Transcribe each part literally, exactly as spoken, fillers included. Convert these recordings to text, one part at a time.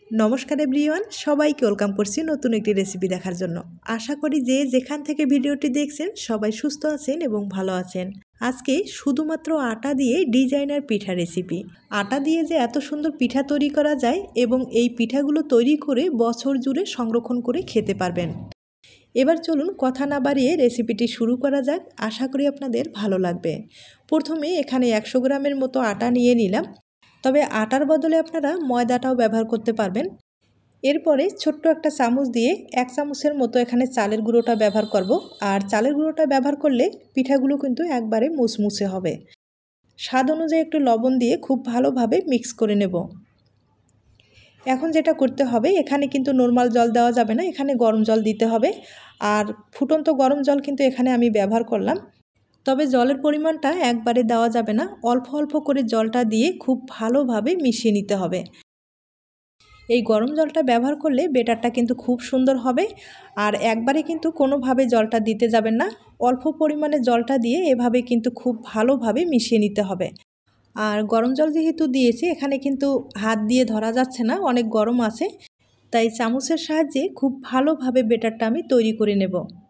নমস্কার এভরিওয়ান, সবাইকে ওয়েলকাম করছি নতুন একটি রেসিপি দেখার জন্য। আশা করি যে যেখান থেকে ভিডিওটি দেখছেন সবাই সুস্থ আছেন এবং ভালো আছেন। আজকে শুধুমাত্র আটা দিয়ে ডিজাইনার পিঠা রেসিপি। আটা দিয়ে যে এত সুন্দর পিঠা তৈরি করা যায় এবং এই পিঠাগুলো তৈরি করে বছর জুড়ে সংরক্ষণ করে খেতে পারবেন। এবার চলুন কথা না বাড়িয়ে রেসিপিটি শুরু করা যাক। আশা করি আপনাদের ভালো লাগবে। প্রথমে এখানে একশো গ্রামের মতো আটা নিয়ে নিলাম, তবে আটার বদলে আপনারা ময়দাটাও ব্যবহার করতে পারবেন। এরপরে ছোট্ট একটা চামচ দিয়ে এক চামচের মতো এখানে চালের গুঁড়োটা ব্যবহার করব। আর চালের গুঁড়োটা ব্যবহার করলে পিঠাগুলো কিন্তু একবারে মুসমুসে হবে। স্বাদ অনুযায়ী একটু লবণ দিয়ে খুব ভালোভাবে মিক্স করে নেব। এখন যেটা করতে হবে, এখানে কিন্তু নর্মাল জল দেওয়া যাবে না, এখানে গরম জল দিতে হবে। আর ফুটন্ত গরম জল কিন্তু এখানে আমি ব্যবহার করলাম, তবে জলের পরিমাণটা একবারে দেওয়া যাবে না, অল্প অল্প করে জলটা দিয়ে খুব ভালোভাবে মিশিয়ে নিতে হবে। এই গরম জলটা ব্যবহার করলে বেটারটা কিন্তু খুব সুন্দর হবে। আর একবারে কিন্তু কোনোভাবে জলটা দিতে যাবেন না, অল্প পরিমাণে জলটা দিয়ে এভাবে কিন্তু খুব ভালোভাবে মিশিয়ে নিতে হবে। আর গরম জল যেহেতু দিয়েছি, এখানে কিন্তু হাত দিয়ে ধরা যাচ্ছে না, অনেক গরম আছে, তাই চামচের সাহায্যে খুব ভালোভাবে বেটারটা আমি তৈরি করে নেব।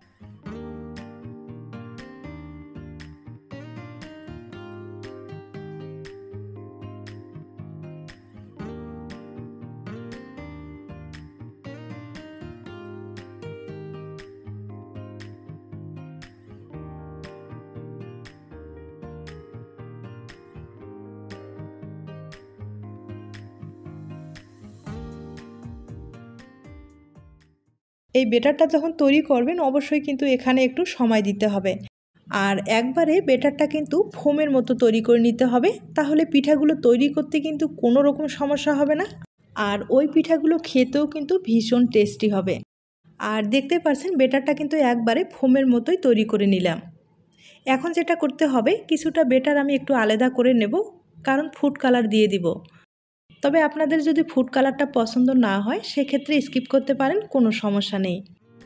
এই বেটারটা যখন তৈরি করবেন অবশ্যই কিন্তু এখানে একটু সময় দিতে হবে। আর একবারে বেটারটা কিন্তু ফোমের মতো তৈরি করে নিতে হবে, তাহলে পিঠাগুলো তৈরি করতে কিন্তু কোনো রকম সমস্যা হবে না। আর ওই পিঠাগুলো খেতেও কিন্তু ভীষণ টেস্টি হবে। আর দেখতে পাচ্ছেন বেটারটা কিন্তু একবারে ফোমের মতোই তৈরি করে নিলাম। এখন যেটা করতে হবে, কিছুটা বেটার আমি একটু আলাদা করে নেব, কারণ ফুড কালার দিয়ে দিব। তবে আপনাদের যদি ফুড কালারটা পছন্দ না হয় সেক্ষেত্রে স্কিপ করতে পারেন, কোনো সমস্যা নেই।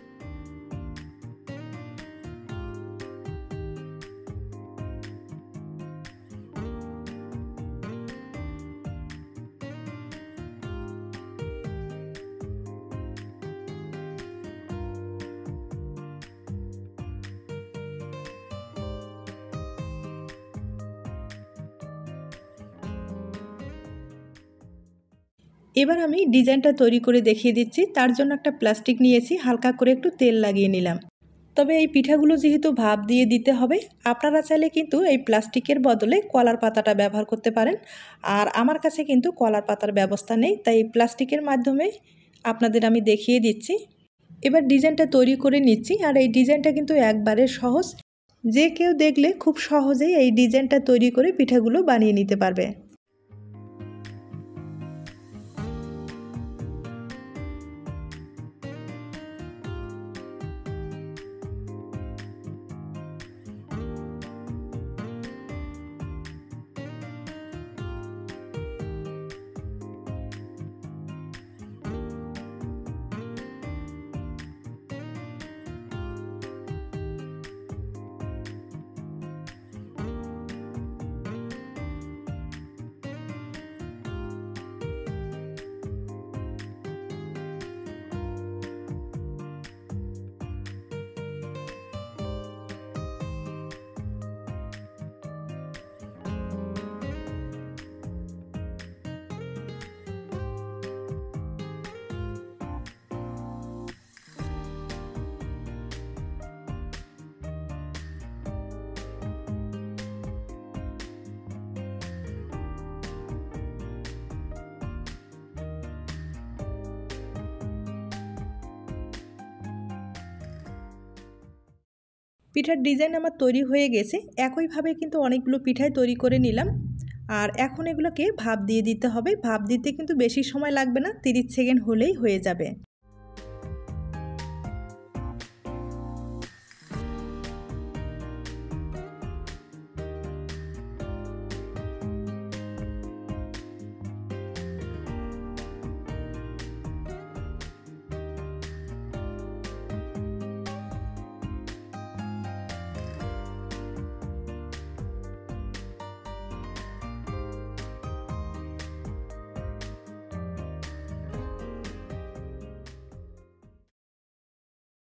এবার আমি ডিজাইনটা তৈরি করে দেখিয়ে দিচ্ছি। তার জন্য একটা প্লাস্টিক নিয়েছি, হালকা করে একটু তেল লাগিয়ে নিলাম। তবে এই পিঠাগুলো যেহেতু ভাপ দিয়ে দিতে হবে, আপনারা চাইলে কিন্তু এই প্লাস্টিকের বদলে কলার পাতাটা ব্যবহার করতে পারেন। আর আমার কাছে কিন্তু কলার পাতার ব্যবস্থা নেই, তাই প্লাস্টিকের মাধ্যমে আপনাদের আমি দেখিয়ে দিচ্ছি। এবার ডিজাইনটা তৈরি করে নিচ্ছি। আর এই ডিজাইনটা কিন্তু একবারে সহজ, যে কেউ দেখলে খুব সহজেই এই ডিজাইনটা তৈরি করে পিঠাগুলো বানিয়ে নিতে পারবে। পিঠার ডিজাইন আমার তৈরি হয়ে গেছে। একইভাবে কিন্তু অনেকগুলো পিঠাই তৈরি করে নিলাম। আর এখন এগুলোকে ভাপ দিয়ে দিতে হবে। ভাপ দিতে কিন্তু বেশি সময় লাগবে না, তিরিশ সেকেন্ড হলেই হয়ে যাবে।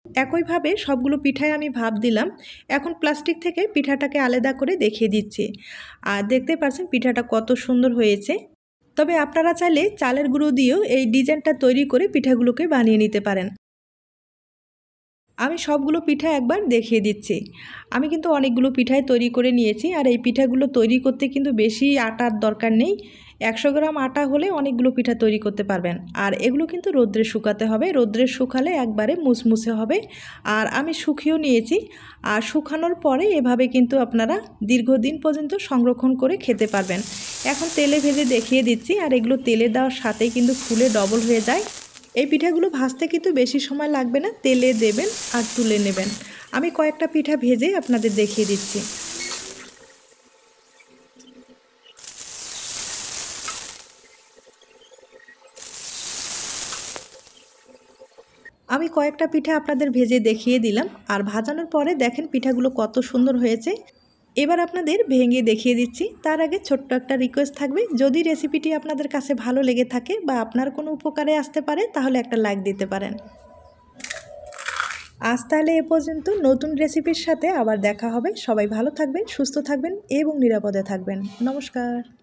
একইভাবে সবগুলো পিঠায় আমি ভাপ দিলাম। এখন প্লাস্টিক থেকে পিঠাটাকে আলাদা করে দেখিয়ে দিচ্ছি। আর দেখতে পাচ্ছেন পিঠাটা কত সুন্দর হয়েছে। তবে আপনারা চাইলে চালের গুঁড়ো দিয়েও এই ডিজাইনটা তৈরি করে পিঠাগুলোকে বানিয়ে নিতে পারেন। আমি সবগুলো পিঠা একবার দেখিয়ে দিচ্ছি। আমি কিন্তু অনেকগুলো পিঠাই তৈরি করে নিয়েছি, আর এই পিঠাগুলো তৈরি করতে কিন্তু বেশি আটার দরকার নেই। একশো গ্রাম আটা হলে অনেকগুলো পিঠা তৈরি করতে পারবেন। আর এগুলো কিন্তু রোদ্রে শুকাতে হবে, রোদ্রে শুকালে একবারে মুসমুসে হবে। আর আমি শুকিয়েও নিয়েছি, আর শুকানোর পরে এভাবে কিন্তু আপনারা দীর্ঘদিন পর্যন্ত সংরক্ষণ করে খেতে পারবেন। এখন তেলে ভেজে দেখিয়ে দিচ্ছি, আর এগুলো তেলে দেওয়ার সাথেই কিন্তু ফুলে ডবল হয়ে যায়। এই পিঠাগুলো ভাজতে কিন্তু বেশি সময় লাগবে না, তেলে দেবেন আর তুলে নেবেন। আমি কয়েকটা পিঠা ভেজে আপনাদের দেখিয়ে দিচ্ছি। আমি কয়েকটা পিঠা আপনাদের ভেজে দেখিয়ে দিলাম, আর ভাজানোর পরে দেখেন পিঠাগুলো কত সুন্দর হয়েছে। এবার আপনাদের ভেঙে দেখিয়ে দিচ্ছি। তার আগে ছোট্ট একটা রিকোয়েস্ট থাকবে, যদি রেসিপিটি আপনাদের কাছে ভালো লেগে থাকে বা আপনার কোনো উপকারে আসতে পারে তাহলে একটা লাইক দিতে পারেন। আজ তাহলে এ পর্যন্ত, নতুন রেসিপির সাথে আবার দেখা হবে। সবাই ভালো থাকবেন, সুস্থ থাকবেন এবং নিরাপদে থাকবেন। নমস্কার।